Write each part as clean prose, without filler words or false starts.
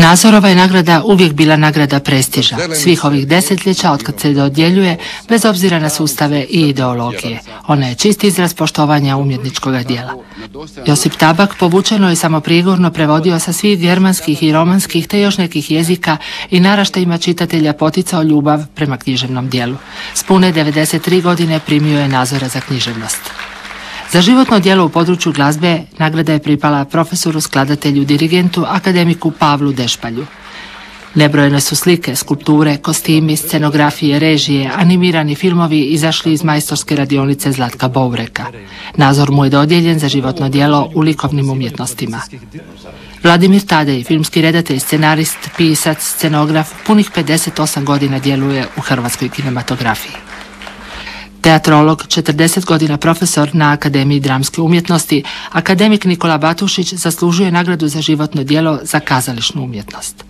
Nazorova je nagrada uvijek bila nagrada prestiža, svih ovih desetljeća otkad se dodjeljuje, bez obzira na sustave i ideologije. Ona je čist izraz poštovanja umjetničkog djela. Josip Tabak povučeno je samoprigorno prevodio sa svih germanskih i romanskih te još nekih jezika i naraštajima čitatelja poticao ljubav prema književnom djelu. S pune 93 godine primio je Nazora za književnost. Za životno djelo u području glazbe nagrada je pripala profesoru, skladatelju, dirigentu, akademiku Pavlu Dešpalju. Nebrojene su slike, skulpture, kostimi, scenografije, režije, animirani filmovi izašli iz majstorske radionice Zlatka Boureka. Nazor mu je dodijeljen za životno djelo u likovnim umjetnostima. Vladimir Tadej, filmski redatelj, scenarist, pisac, scenograf, punih 58 godina djeluje u hrvatskoj kinematografiji. Teatrolog, 40 godina profesor na Akademiji dramske umjetnosti, akademik Nikola Batušić zaslužuje nagradu za životno djelo za kazališnu umjetnost.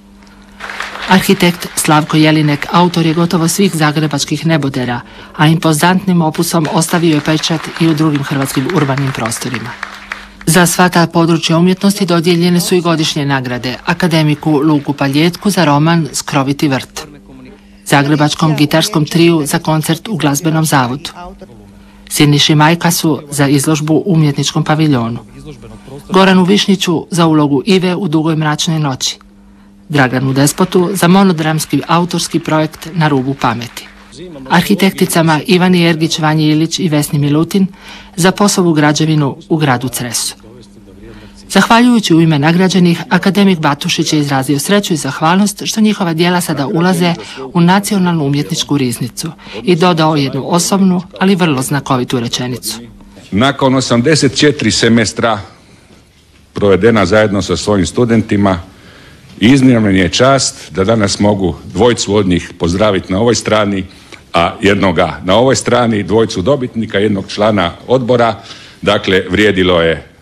Arhitekt Slavko Jelinek autor je gotovo svih zagrebačkih nebodera, a impozantnim opusom ostavio je pečat i u drugim hrvatskim urbanim prostorima. Za sva ta područja umjetnosti dodijeljene su i godišnje nagrade, akademiku Luku Paljetku za roman Skroviti vrt, zagrebačkom gitarskom triju za koncert u glazbenom zavodu, Siniši Majkasu za izložbu u umjetničkom paviljonu, Goranu Višnjiću za ulogu Ive u Dugoj mračnoj noći, Draganu Despotu za monodramski autorski projekt Na rubu pameti, arhitekticama Ivani Ergić, Vanji Ilić i Vesni Milutin za POS-ovu građevinu u gradu Cresu. Zahvaljujući u ime nagrađenih, akademik Batušić je izrazio sreću i zahvalnost što njihova djela sada ulaze u nacionalnu umjetničku riznicu i dodao jednu osobnu, ali vrlo znakovitu rečenicu. Nakon 84 semestra provedena zajedno sa svojim studentima, iznimna mi je čast da danas mogu dvojicu od njih pozdraviti na ovoj strani, a jednoga na ovoj strani, dvojicu dobitnika, jednog člana odbora. Dakle, vrijedilo je